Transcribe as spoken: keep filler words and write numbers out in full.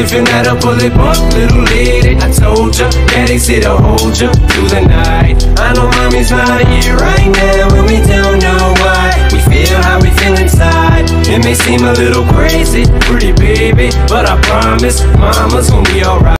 Sipping at a bullet bump, little lady. I told ya, daddy's here to hold ya through the night. I know mommy's not here right now, and we don't know why. We feel how we feel inside. It may seem a little crazy, pretty baby, but I promise mama's gonna be alright.